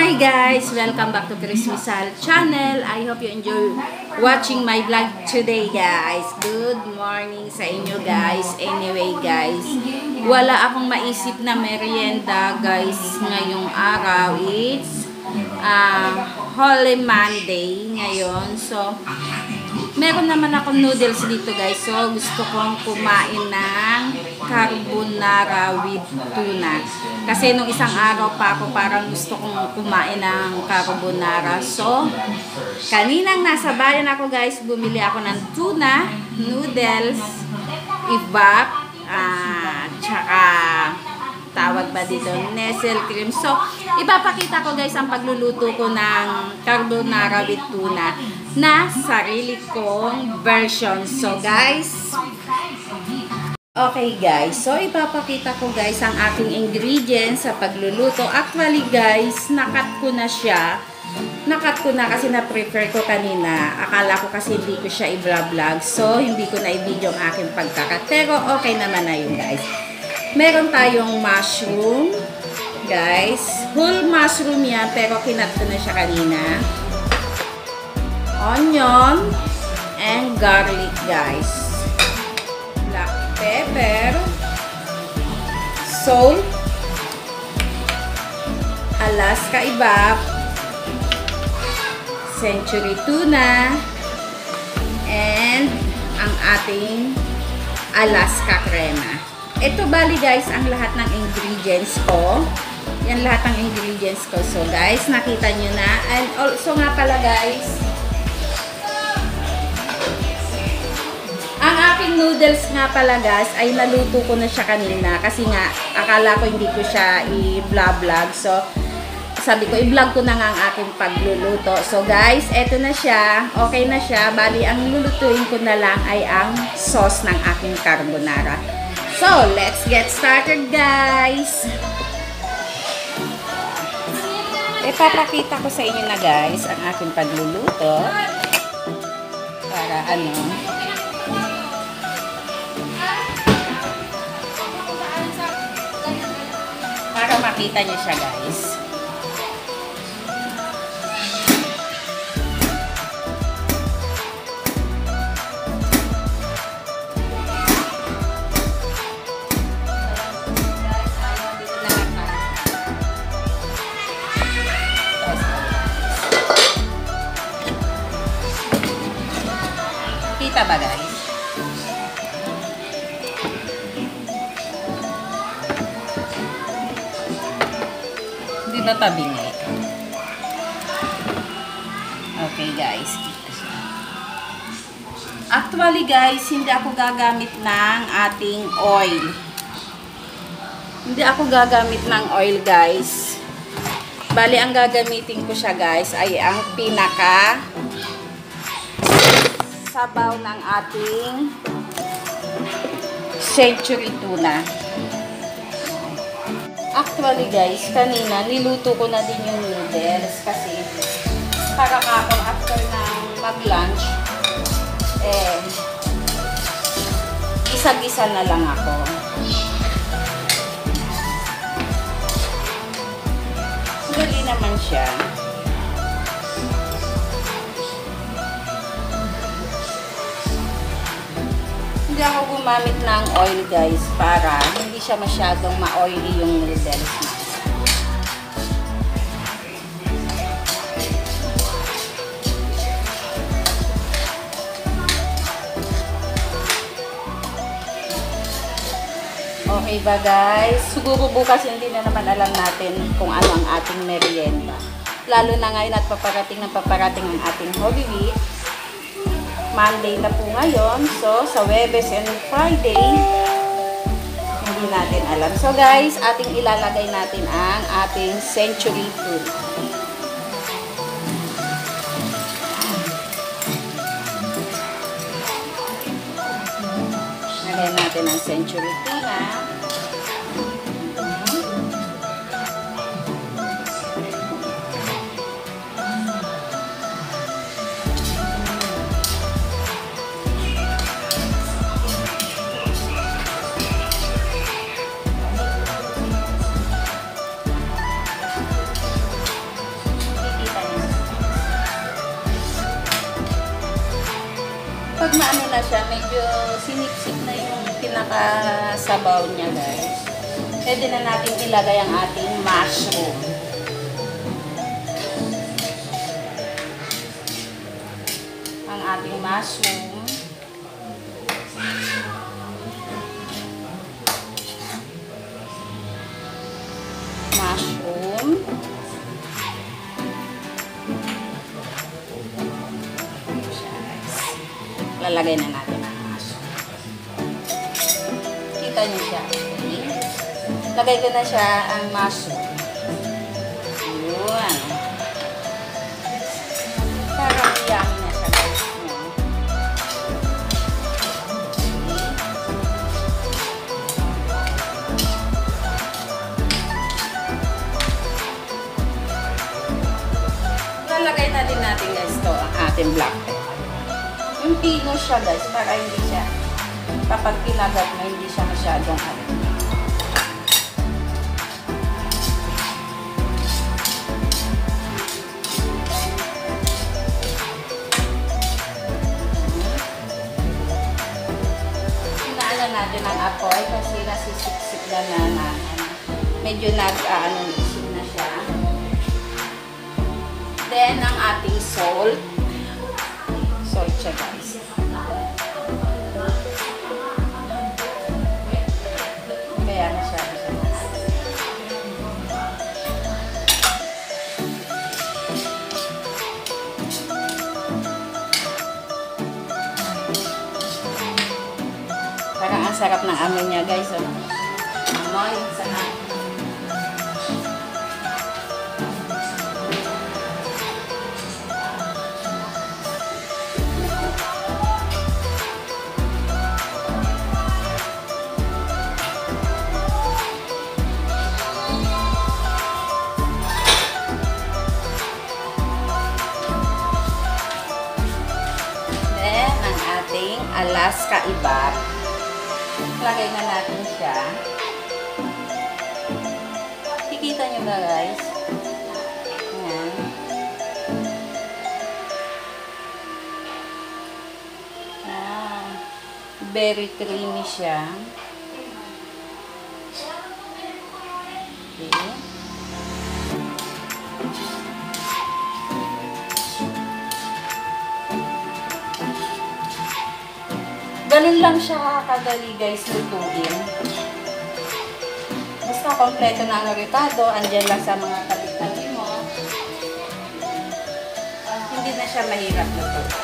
Hi guys! Welcome back to Chris Misal channel. I hope you enjoy watching my vlog today guys. Good morning sa inyo guys. Anyway guys, wala akong maisip na merienda guys ngayong araw. It's Holy Monday ngayon. So, meron naman akong noodles dito guys. So, gusto kong kumain ng carbonara with tuna. Kasi nung isang araw pa ako parang gusto kong kumain ng carbonara. So, kaninang nasa bayan ako guys, bumili ako ng tuna, noodles, evap, tsaka tawag ba dito, nestle cream. So, ipapakita ko guys ang pagluluto ko ng carbonara with tuna na sarili kong version. So, guys, okay guys, so ipapakita ko guys ang aking ingredients sa pagluluto. Actually guys, nakat ko na siya. Nakat ko na kasi na-prefer ko kanina. Akala ko kasi hindi ko siya i-vlog. So, hindi ko na i-video ang aking pagkakat. Pero okay naman na yun guys. Meron tayong mushroom. Guys, whole mushroom yan pero kinat ko na siya kanina. Onion and garlic guys. Black pepper, salt, Alaska evap, century tuna, and ang ating Alaska crema. Ito bali guys ang lahat ng ingredients ko. Yan lahat ng ingredients ko. So guys, nakita nyo na. And also nga pala guys, ang aking noodles nga pala guys, ay naluto ko na siya kanina. Kasi nga, akala ko hindi ko siya i-vlog. So, sabi ko, i-vlog ko na nga ang aking pagluluto. So guys, eto na siya. Okay na siya. Bali, ang lulutuin ko na lang ay ang sauce ng aking carbonara. So, let's get started guys! Ipapakita ko sa inyo na guys ang aking pagluluto. Para para makita niyo siya guys. Kita ba guys? Hindi ba tabingi? Okay guys. Actually guys, hindi ako gagamit ng ating oil. Hindi ako gagamit ng oil guys. Bali, ang gagamitin ko siya guys ay ang pinaka sabaw ng ating century tuna. Actually guys, kanina niluto ko na din yung noodles kasi para kapag after ng mag-lunch gisa-gisa na lang ako. Dali naman siya. Hindi ako gumamit ng oil guys para hindi siya masyadong ma-oily yung noodles. Okay ba guys? Siguro bukas hindi na naman alam natin kung ano ang ating merienda. Lalo na ngayon at paparating ang ating Holy Week. Monday na po ngayon. So, sa Webes and Friday, hindi natin alam. So, guys, ating ilalagay natin ang ating century tuna. Lagay natin ang century tuna. ano na siya, medyo sinipsip na yung pinakasabaw niya, guys. Pwede na natin ilagay ang ating mushroom. Ang ating mushroom. Lalagay na natin ang mushroom. Kita niyo siya. Okay? Lagay ko na siya ang mushroom. Yun. Parang yummy na siya, guys. Lalagay na din natin, guys, ito ang ating black pepper. Yung pino siya, guys, para hindi siya, kapag kinagat mo, hindi siya masyadong alat. Pinaalan natin ang apoy kasi nasisiksik na medyo nag-isip na siya. Then, ang ating salt. Salt siya, guys. Kaya masyado siya. Parang ang sarap ng amoy niya, guys. Oh. Amoy, sarap. Alaska ibat. Lagay na natin siya. Kikita nyo ba, guys? Ayan. Very creamy siya. Okay. Ganun lang siya kadali, guys, lutuin. Basta kompleto na ang ricado, andyan lang sa mga tabi-tabi mo. Hindi na siya mahirap lutuin.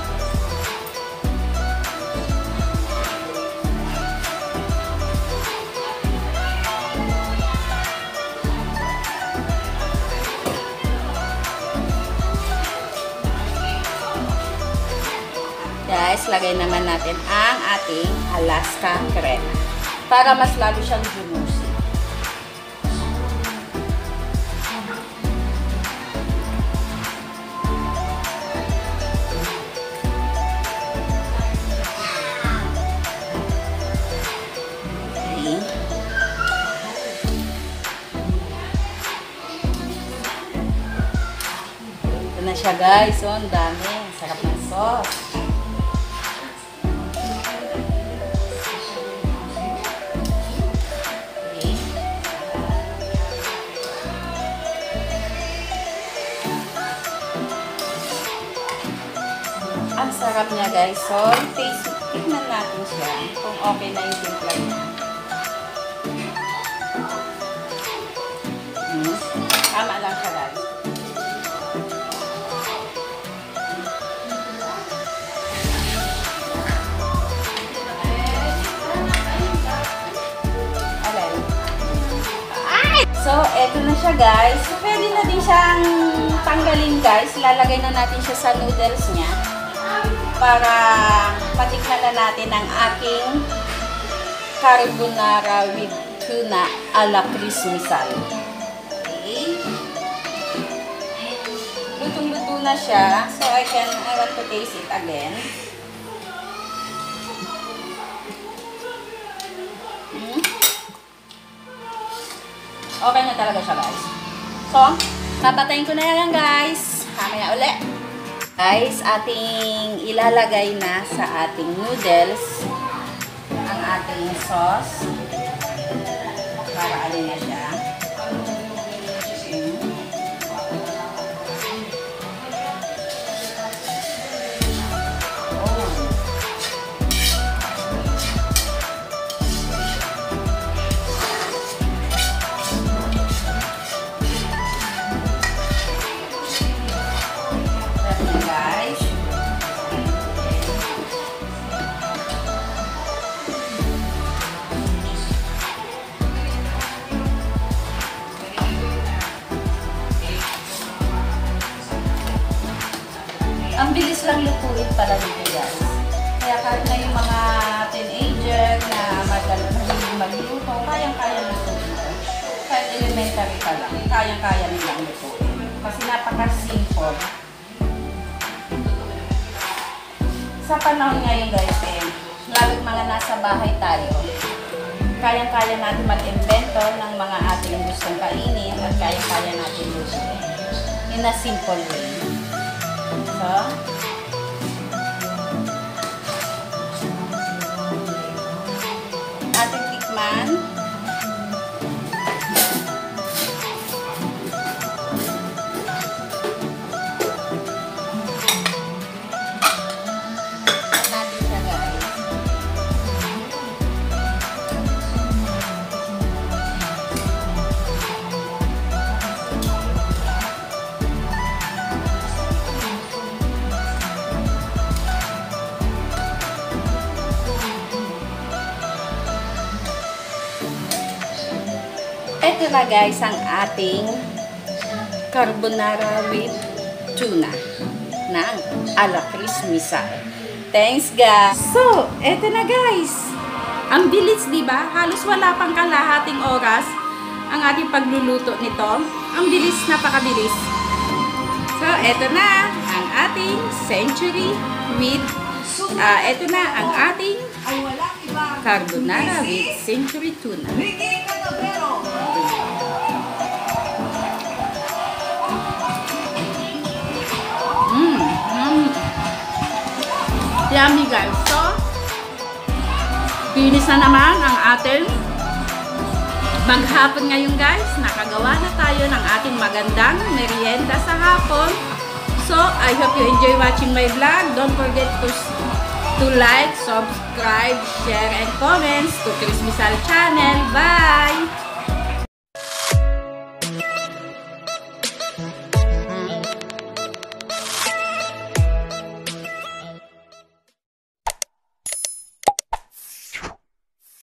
Guys, lagay naman natin ang ating Alaska crema para mas lalo siyang juicy. Okay. Ito na siya, guys. Oh, ang dami. Sarap ng sauce. Ang sarap niya, guys. So, tignan natin siya kung okay na yung timpla niya. Tama lang siya, guys. So, eto na siya, guys. So, pwede na din siyang tanggalin, guys. Lalagay na natin siya sa noodles niya para patikman na natin ang aking carbonara with tuna a la Chris Misal. Okay. Lutong-luto na siya. So, I want to taste it again. Okay na talaga siya, guys. So, papatayin ko na yan, guys. Mamaya ulit. Guys, ating ilalagay na sa ating noodles ang ating sauce para alin na siya. Ang bilis lang lutuin pala nito guys. Kaya kahit na yung mga teenager na mahilig magluto, kayang-kaya lutuin. Kahit elementary pa lang, kayang-kaya nilang lutuin. Kasi napaka-simple. Sa panahon ngayon guys, lalo't mga nasa bahay tayo, kayang-kaya natin mag-invento ng mga ating gustong kainin at kayang-kaya natin lutuin. In a simple way. So, ating tikman. Natin siya guys. Ito na guys ang ating carbonara with tuna ng ala Chris Misal. Thanks guys! So, ito na guys. Ang bilis, diba? Halos wala pang kalahating oras ang ating pagluluto nito. Ang bilis, napakabilis. So, ito na ang ating century with ito na ang ating carbonara with century tuna. Yummy guys. So, finish na naman ang ating maghapon ngayon guys. Nakagawa na tayo ng ating magandang merienda sa hapon. So, I hope you enjoy watching my vlog. Don't forget to like, subscribe, share, and comments to Chris Misal channel. Bye!